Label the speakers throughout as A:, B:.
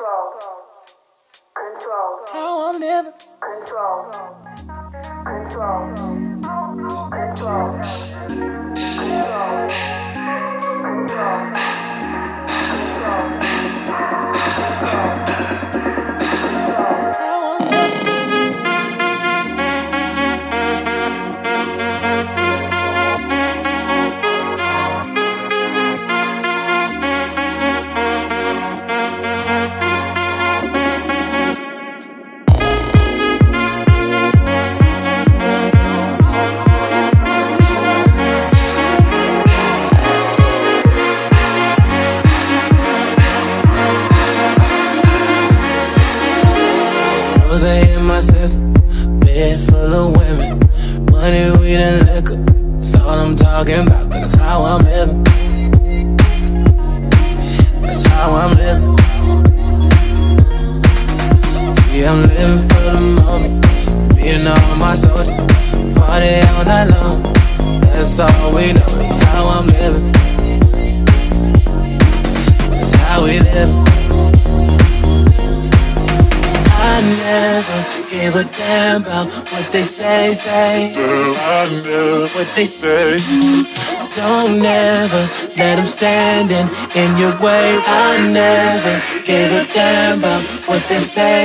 A: How I'm living.
B: In my system, bed full of women, money, weed, and liquor. That's all I'm talking about, 'cause that's how I'm living. That's how I'm living. See, I'm living for the moment, me and all my soldiers, party all night long. That's all we know, that's how I'm living. That's how we live. I never give a damn about what they say.
C: I never
B: what they say. Don't never let them stand in your way. I never give a damn about what they say.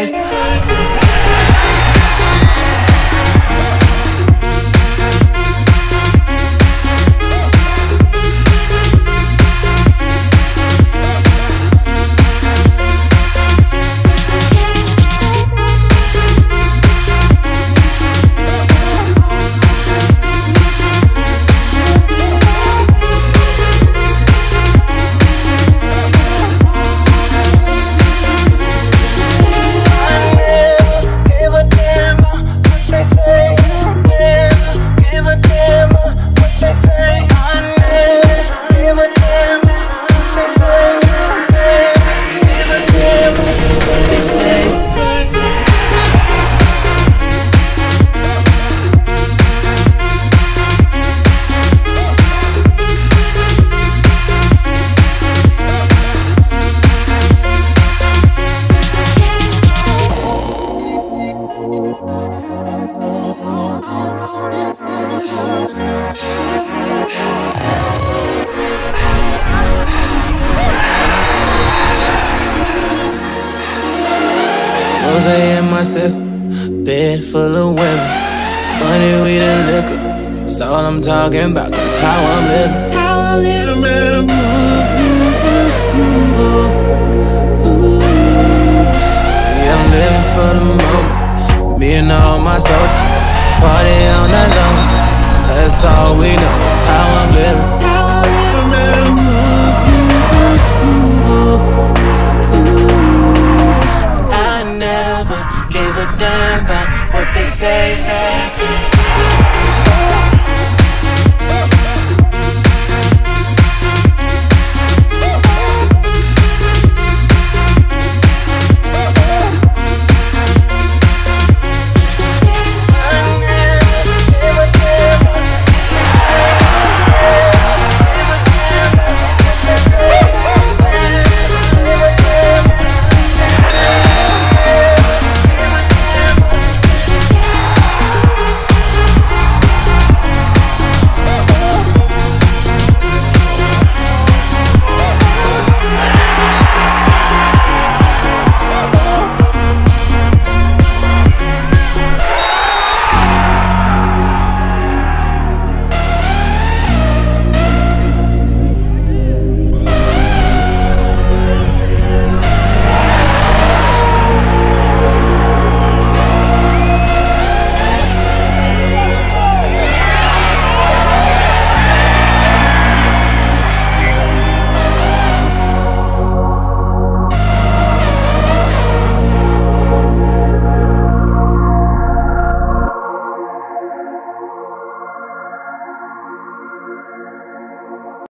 B: In my system, bed full of women, money, weed, and liquor. That's all I'm talking about, 'cause that's how I'm living. How I'm living. See, I'm living for the moment, me and all my soldiers, party all night long. That's all we know, that's how I'm living. How I'm living. I never give a damn about what they say.